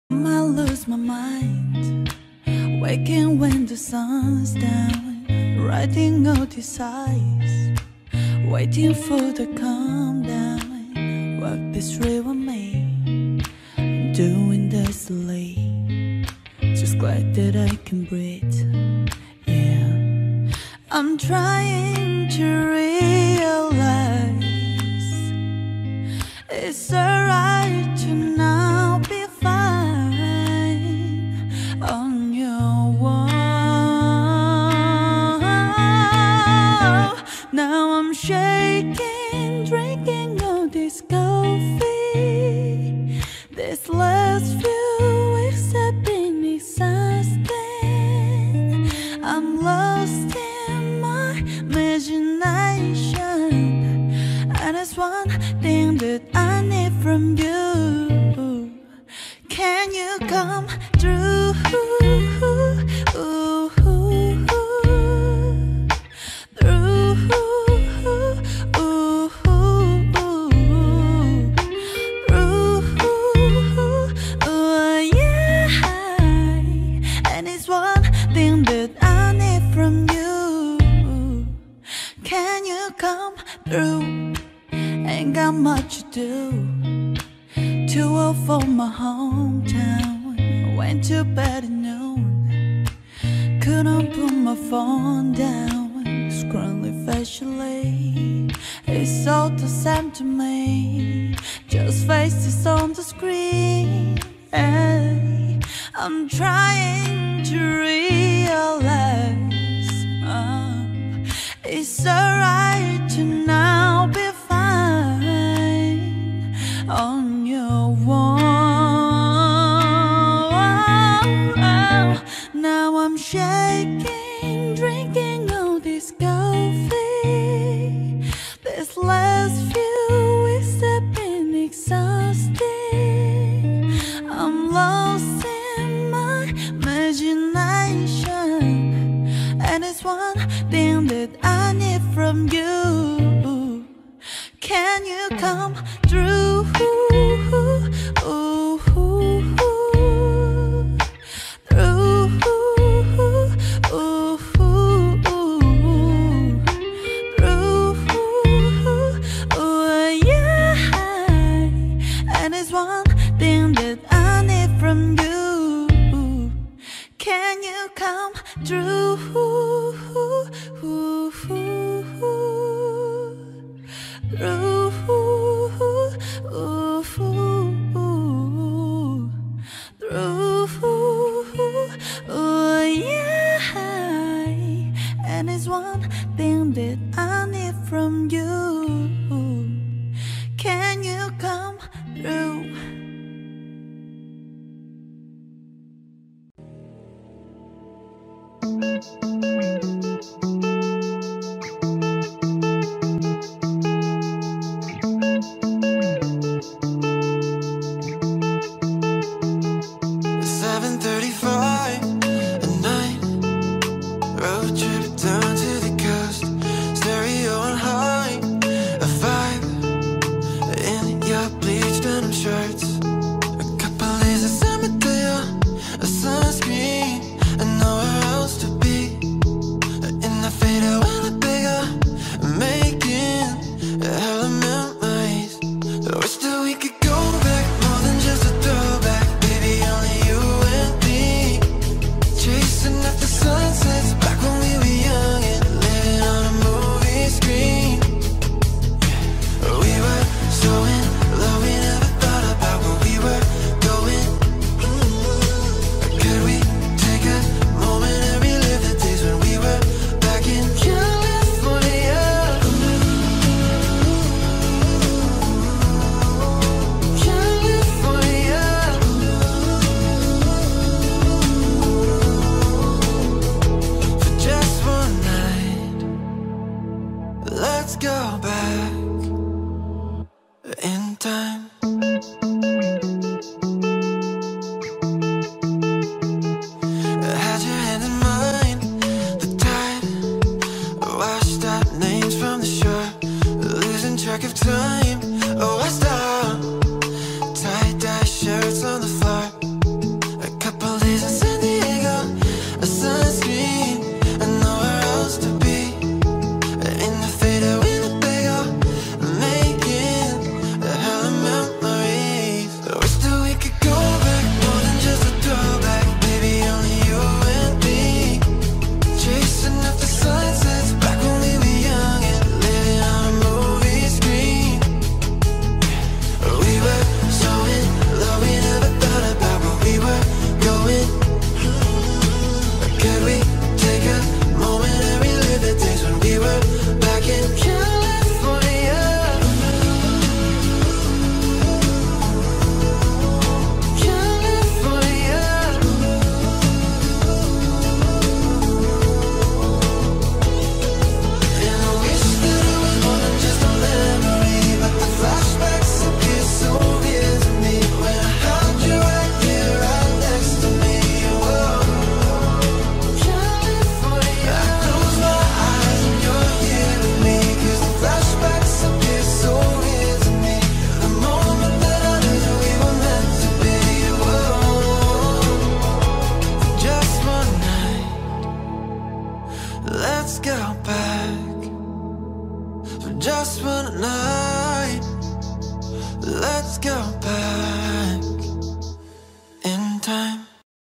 I lose my mind, waking when the sun's down, writing out his eyes, waiting for the calm down. Walk this river me, I'm doing this late, just glad that I can breathe. Yeah, I'm trying to realize it's alright to now be fine on your wall. Now I'm shaking, drinking all this coffee. This last few weeks have been exhausting. I'm lost in my imagination, and it's one thing that I need from you. Can you come through? And it's one thing that I need from you. Can you come through? Ain't got much to do. 2:04 my hometown. I went to bed at noon. Couldn't put my phone down. Scrolling facially, it's all the same to me. Just faces on the screen. Hey, I'm trying to realize it's alright to now be fine on your wall. Now I'm shaking, drinking all this coffee. This last few weeks have been exhausting. I'm lost in my imagination, and it's one thing that I need from you. Can you come through? And it's one thing that I need from you. Can you come through? And it's one thing that I need from you. Can you come through? let's go back in time.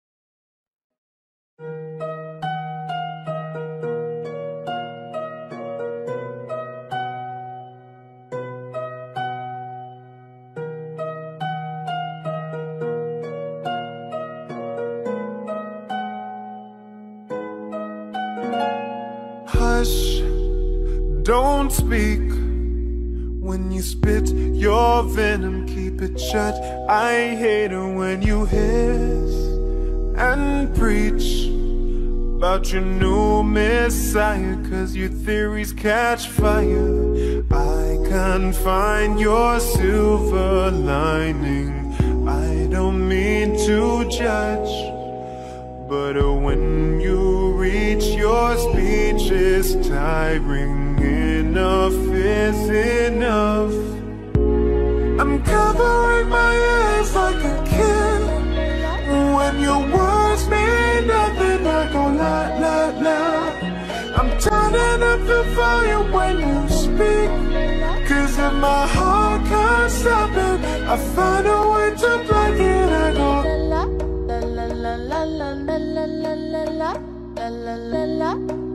Hush, don't speak. When you spit your venom, keep it shut. I hate it when you hiss and preach about your new messiah, 'cause your theories catch fire. I can't find your silver lining. I don't mean to judge, but when you reach your speech is tiring. Enough is enough. I'm covering my ears like a kid. When your words mean nothing, I go la la la. I'm turning up the volume when you speak, 'cause if my heart can't stop it, I find a way to block it. I go la la la la la la la la la la la la la.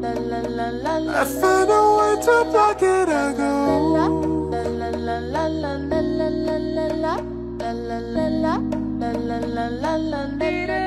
I find a way to block it. I go la la la la la la la la la la la la la la la.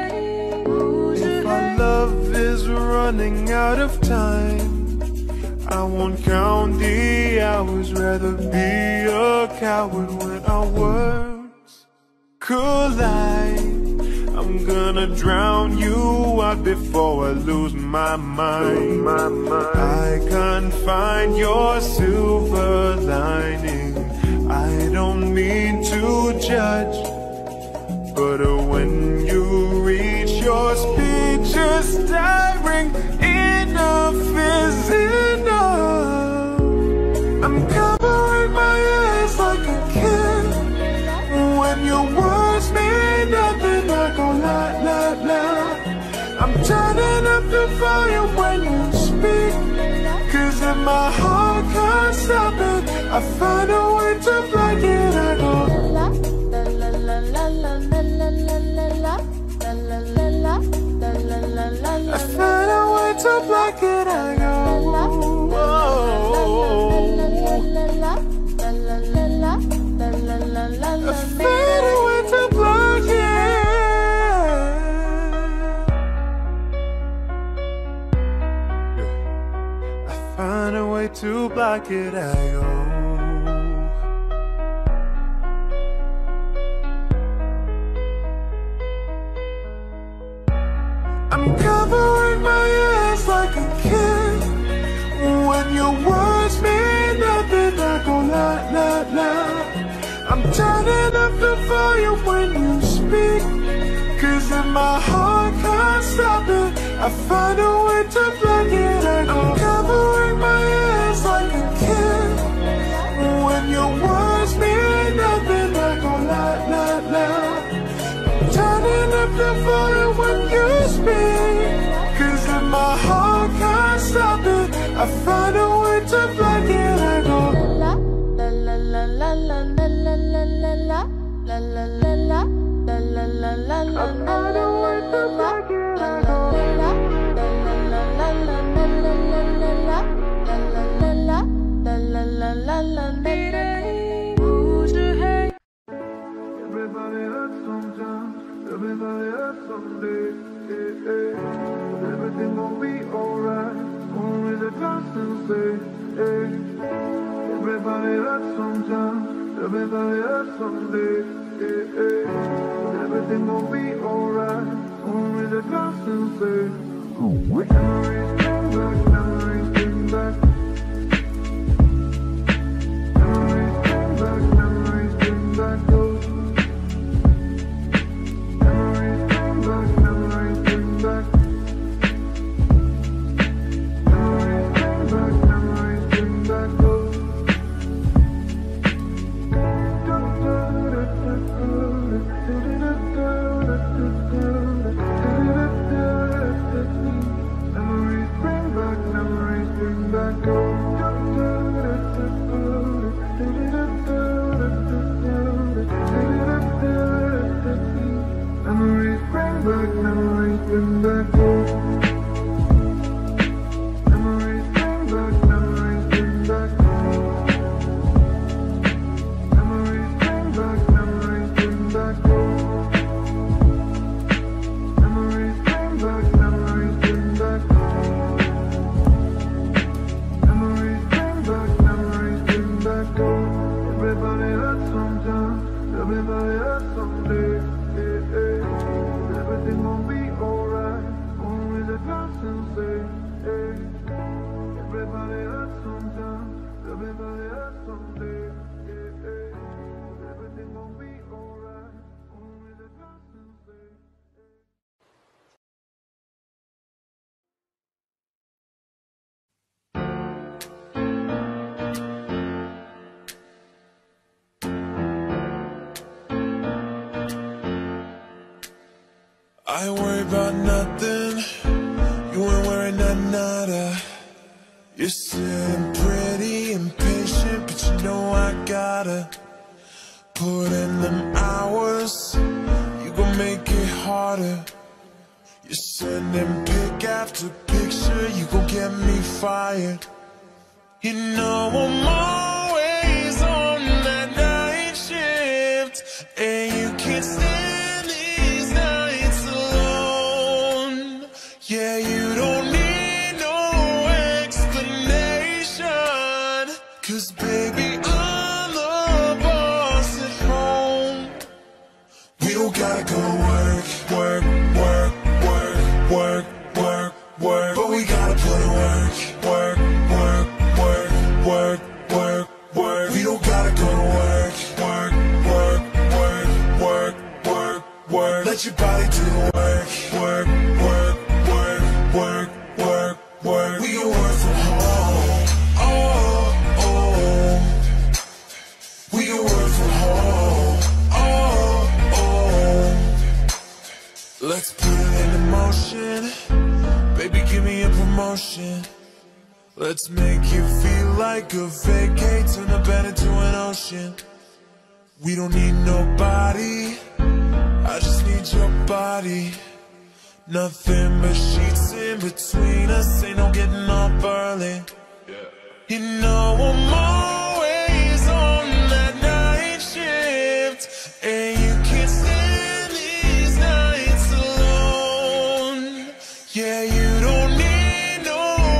If our love is running out of time, I won't count the hours. Rather be a coward when our words collide. I'm gonna drown you out before I lose my mind. I can't find your silver lining. I don't mean to judge, but when you reach your speech is tiring. Enough is enough. I'm covering my ears like a kid. When your words mean nothing, I go la la la. I'm turning up the volume when you speak, 'cause if my heart can't stop it, I find a way to block it. I go la la la la la la la la la la la la la la la. I find a way to block it. I go la la la la la la. I find a way to block it. I find a way to block it. I go. I'm covering my ears like a kid. When your words mean nothing, I go la la la. I'm turning up the volume when you speak, 'cause if my heart can't stop it, I find a way to block it. I'm covering my ears like a kid. When your words mean nothing, I go la la la. I'm turning up the volume when you speak, 'cause if my heart can't stop it, I find a way to block it. I go la la la la la la la la la la la la la la la la la la. I find a way to block it. I go la la la la la la la la la la la la la la la. Everybody hurts sometimes. Everybody hurts someday. Everything gon' be alright. Only the constant say. Everybody hurts sometimes. Everybody hurts someday. Everything gon' be alright. Only the constant say. Memories bring back. Memories bring back. Memories bring back. Memories bring back those. Memories bring back. Memories bring back. Memories bring back. Memories bring back those. Memories bring back. Memories bring back. hurt someday. Everything gon' be alright. Gonna raise a glass and say, everybody hurts sometimes. Everybody hurts someday. Everything gon' be alright. Gonna raise a glass and say. I worry about nothing. You ain't worried not nada. You're sitting pretty impatient, but you know I gotta put in them hours. You gon' make it harder. You're sending pic after picture. You gon' get me fired. You know I'm always on that night shift, and you can't stand these nights alone. Yeah, you don't need no explanation, 'cause baby, I'm the boss at home. We don't gotta go work, work, work, work, work, work, work, but we gotta put in work, work, work, work, work, work, work. We don't gotta go to work, work, work, work, work, work, work. Let your body do the work, work, work, work, work, work, work. We can work from home, oh, oh. We can work from home, oh, oh. Let's put it into motion. Baby, give me a promotion. Let's make it feel like a vacate, turn the bed into an ocean. We don't need nobody, I just need your body. Nothing but sheets in between us, ain't no getting up early. You know I'm always on that night shift, and you can't stand these nights alone. Yeah, you don't need no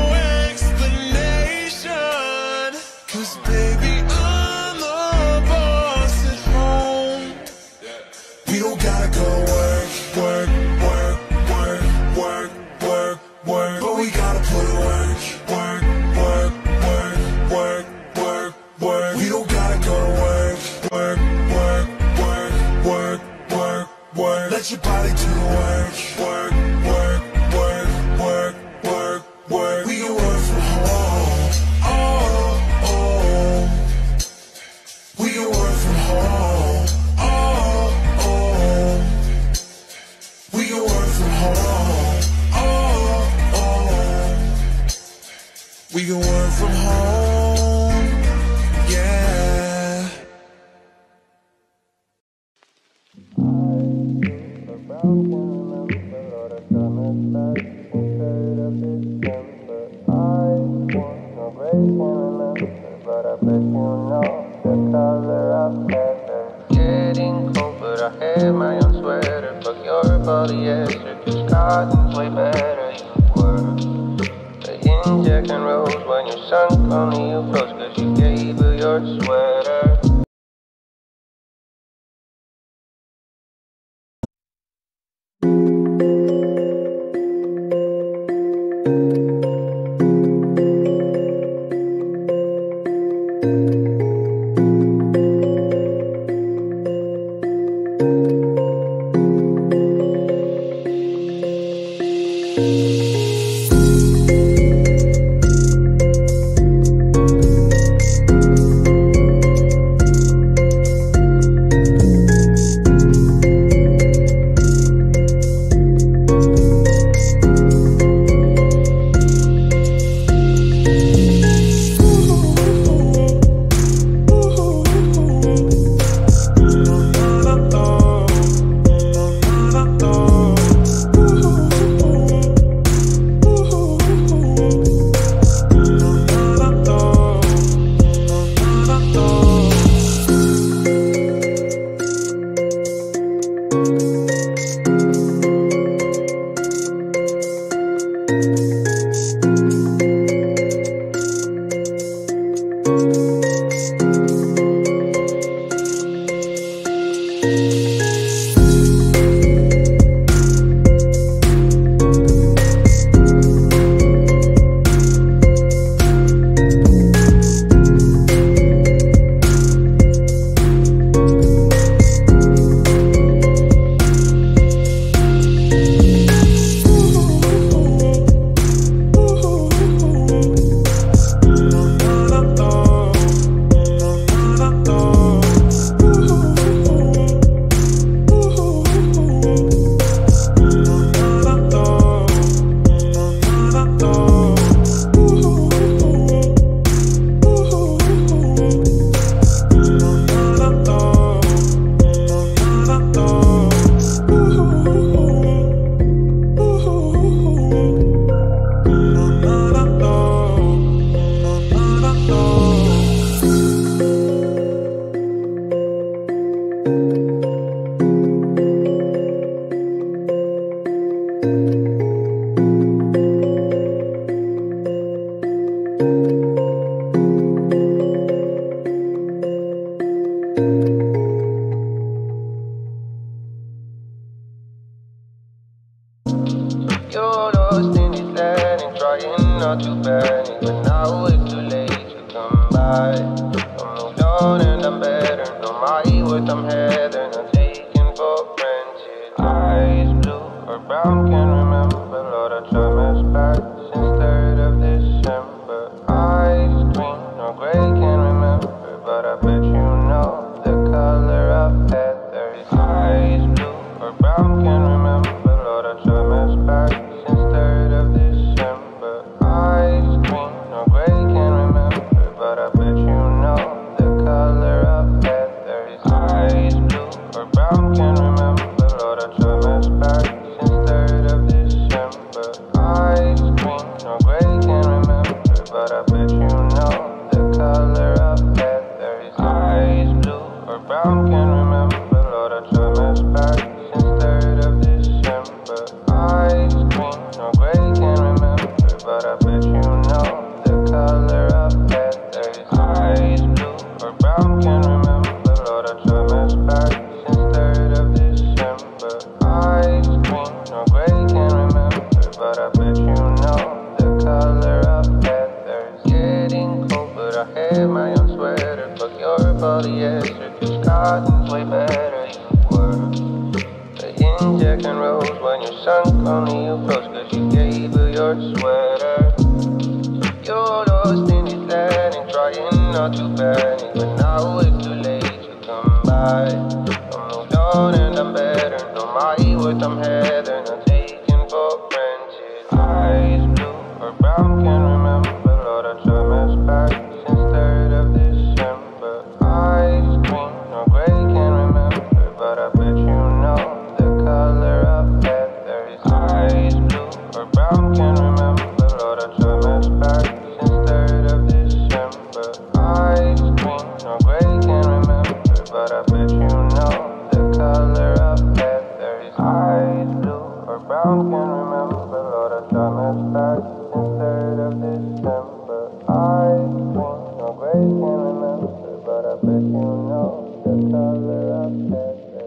explanation, 'cause baby, I'm the boss at home. We don't gotta go work, work, work, work, work, work, work, but we gotta put in work, work, work, work, work, work, work. We don't gotta go to work, work, work, work, work, work, work. Let your body do the work, work, work, work, work, work, work. We can work from home, oh, oh. We can work from home, oh, oh. We can work from home, oh, oh. We can work from home, yeah. Getting cold, but I have my own sweater. Fuck your polyester, 'cause cotton's way better. You were playing Jack and Rose when your sunk only you froze, 'cause you gave her your sweater. mistaken for friendship. Eyes blue or brown, can't remember. Lord, I try my back since 3rd of December. Eyes green or gray, can't remember, but I bet you know the color of heather. Eyes blue or brown, can't remember. Lord, I try my back since 3rd of December. Eyes green or gray, can't remember, but I bet you know the color of heather. Eyes blue or brown, can't remember. Lord, I try my back since 3rd of December. Eyes green or gray, can't remember, but I bet you know the color of heather. Eyes blue or brown, can't remember. Lord, I try my back since 3rd of December. Eyes green or gray, can't remember, but I bet you know the color of heather. Eyes blue or brown, can't remember. Lord, I try my back since 3rd of December. Eyes green or gray, can't remember, but I bet you know the color of heather. It's getting cold, but I have my own sweater. Fuck your polyester, 'cause cotton's way better. You were playing Jack and Rose when you sunk, only you froze 'cause you gave her your sweater. You're lost in this land and trying not to panic, but now it's too late to come by. I'm moved on and I'm better, know my worth, I'm heather, not taken for friendship. Eyes blue or brown, can't remember. Lord, I try my back since 3rd of December. Eyes green or gray, can't remember, but I bet you know the color of heather. Eyes blue or brown, can't remember. Lord, I try my back since 3rd of December. Eyes green or gray, can't remember, but I bet you know the color of heather. Eyes blue or brown, can't remember. Lord, I try my back since 3rd of December. Eyes green or gray, can't remember, but I bet you know the color of heather.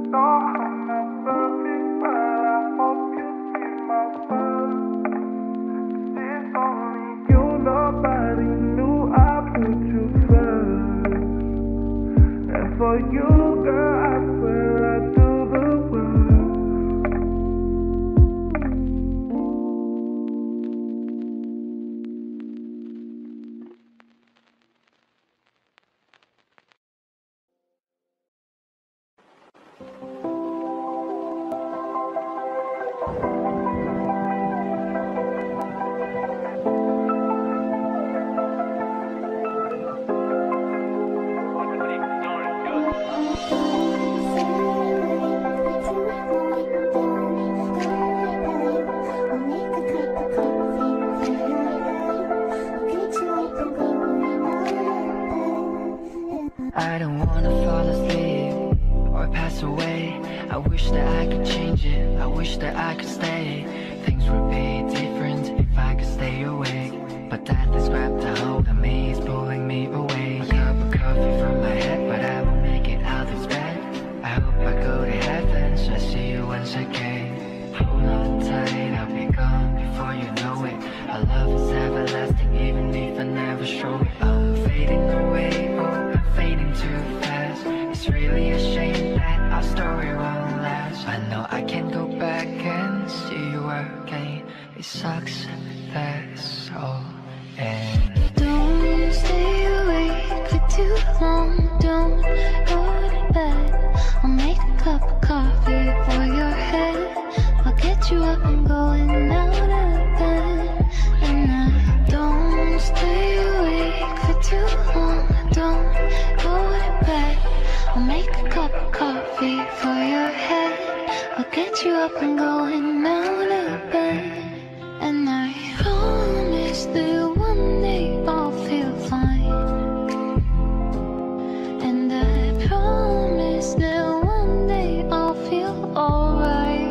For you, girl, I swear I'd do the world. I don't wanna fall asleep or pass away. I wish that I could change it, I wish that I could stay. Things would be different if I could stay awake, but that is grabbed a hold of me, it's pulling me away. A cup of coffee from my head, but I won't make it out this bed. I hope I go to heaven, so I see you once again. Hold on tight, I'll be gone before you know it. Our love is everlasting, even if I never show it. I'm fading away, oh, fading too fast. It's really a shame that our story won't last. I know I can't go back and see you again. It sucks, that's all. And don't stay awake for too long. Don't go to bed. I'll make a cup of coffee for your head. I'll get you up and going out of bed. And I don't stay awake for too long. Don't go to bed. I'll make a cup of coffee for your head. I'll get you up and going out of bed. And I promise that one day I'll feel fine. And I promise that one day I'll feel alright.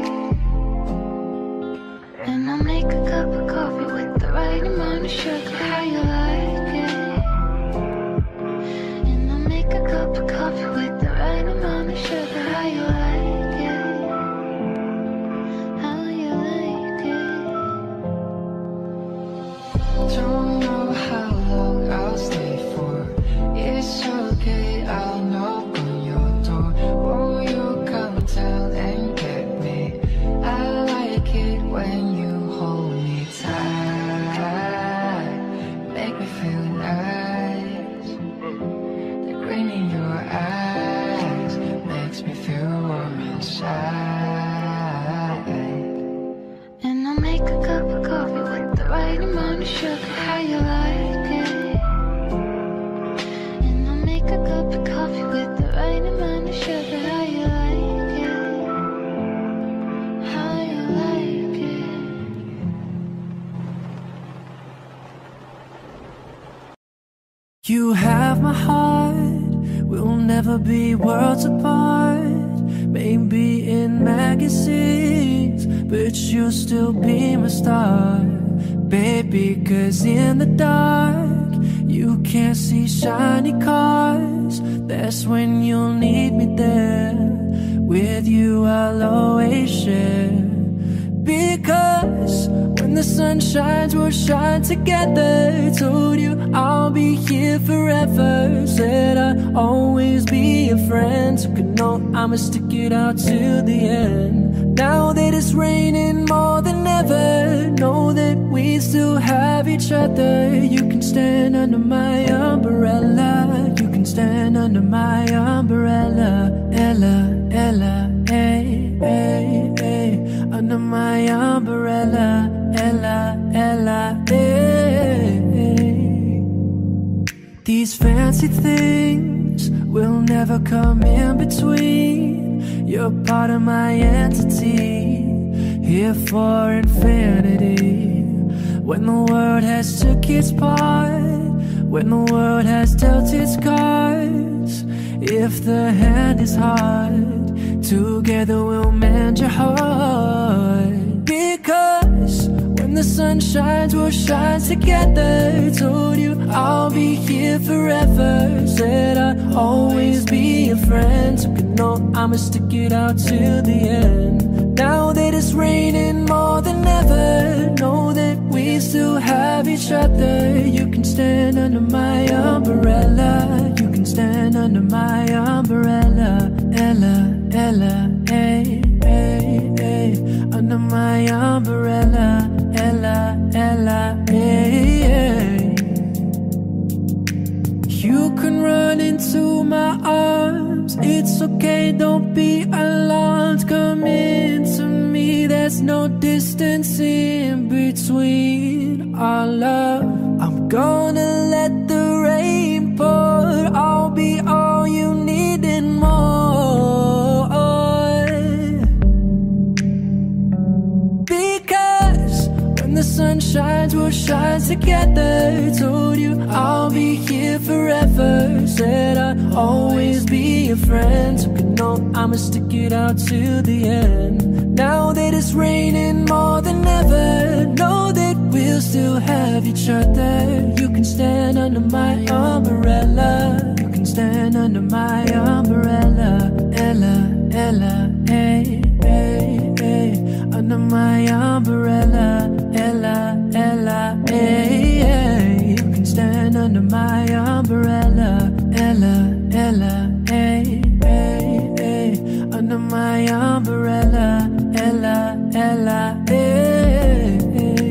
And I'll make a cup of coffee with the right amount of sugar, how you like it. And I'll make a cup of coffee with the right amount of sugar, how you like it. How you like it. don't know how long I'll stay for. It's okay, I'll knock on your door. Won't you come down and get me? I like it when you hold me tight, make me feel nice. The green in your eyes makes me feel warm inside. And I'll make a cup of coffee with the right amount of sugar, how you like it. And I'll make a cup of coffee with the right amount of sugar, how you like it. How you like it. You have my heart, we'll never be worlds apart. Maybe in magazines, but you'll still be my star. Baby, 'cause in the dark, you can't see shiny cars. That's when you'll need me there. With you I'll always share. Because when the sun shines, we'll shine together. Told you I'll be here forever. Said I'll always be a friend. So can know I'ma stick it out till the end. Now that it's raining more than ever, know that we still have each other. You can stand under my umbrella. You can stand under my umbrella. Ella, Ella, hey, hey, hey. Under my umbrella. Ella, Ella, hey, hey. These fancy things will never come in between. You're part of my entity, here for infinity. When the world has took its part, when the world has dealt its cards, if the hand is hard, together we'll mend your heart. Because when the sun shines, we'll shine together. Told you I'll be here forever. Said I'll always be a friend. So know I'ma stick it out till the end. Now that it's raining more than ever, know that we still have each other. You can stand under my umbrella. You can stand under my umbrella. Ella, Ella, hey, hey, hey. Under my umbrella. Ella, Ella, hey, hey. You can run into my arms. It's okay, don't be alarmed. Come into me, there's no distance in between our love. I'm gonna let the rain pour. I'll be all you need and more. Because when the sun shines, we'll shine together. Told you I'll be here forever. Said I'd always be a friend. So you know I'ma stick it out till the end. Now that it's raining more than ever, know that we'll still have each other. You can stand under my umbrella. You can stand under my umbrella. Ella, Ella, hey, hey, hey. Under my umbrella. Ella, Ella, hey, hey. You can stand under my umbrella. Ella, Ella, hey, hey, hey. Under my umbrella. Ella, Ella, hey, hey.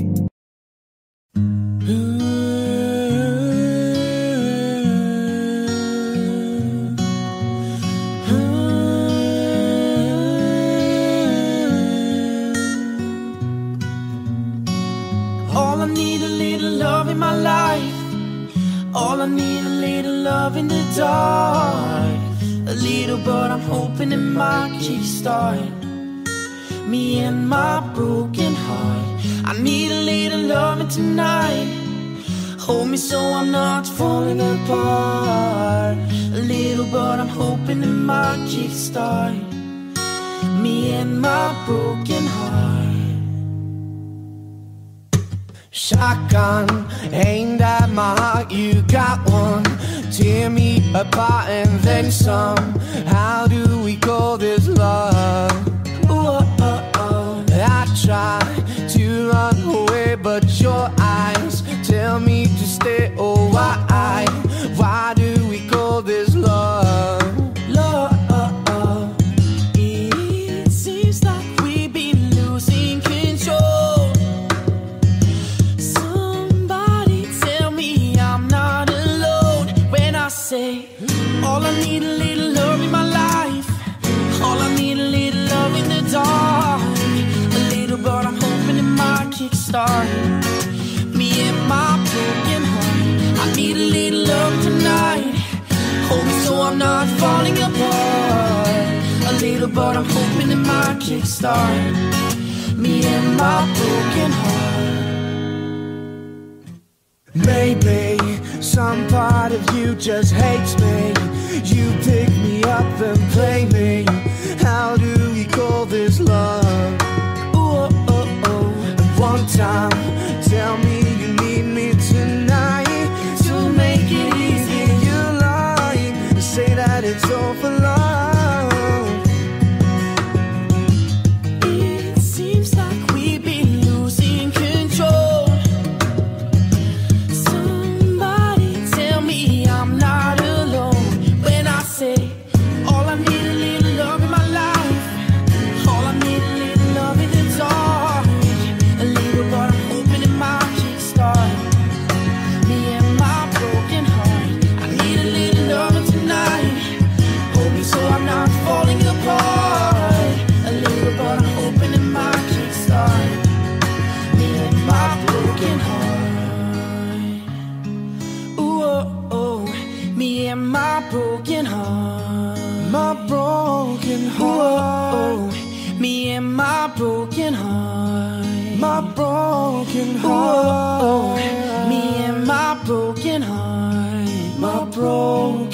All I need a little love in my life. All I need a little love in the dark. A little, but I'm hoping it might kickstart me and my broken heart. I need a little loving tonight. Hold me so I'm not falling apart. A little, but I'm hoping it might kickstart me and my broken heart. Shotgun aimed at my heart, you got one. Tear me apart and then some. How do we call this love? Ooh, I try to run away, but your eyes tell me to stay. Oh, why do we call this love? Love. It seems like we've been losing control. Somebody tell me I'm not alone when I say all I need a little love in my life. All I need a little love in the dark. A little, but I'm hoping it might kickstart me and my broken heart. I need a little love tonight. Hold me so I'm not falling apart. A little, but I'm hoping it might kickstart me and my broken heart. Maybe some part of you just hates me. You pick me up and play me. How do we call this love? Ooh, and one time, tell me you need me tonight. To make it easy, you lie. Say that it's all for love. It seems like we've been losing control. Somebody tell me I'm not alone when I say all I need a little love in my life. All I need a little love in the dark. A little, but I'm hoping it might kickstart me and my broken heart. I need a little loving tonight. Hold me so I'm not falling apart. A little, but I'm hoping it might kickstart me and my broken heart. Ooh, me and my broken heart. My broken heart. Ooh, me and my broken heart. My broken heart. Ooh, me and my broken heart. My broken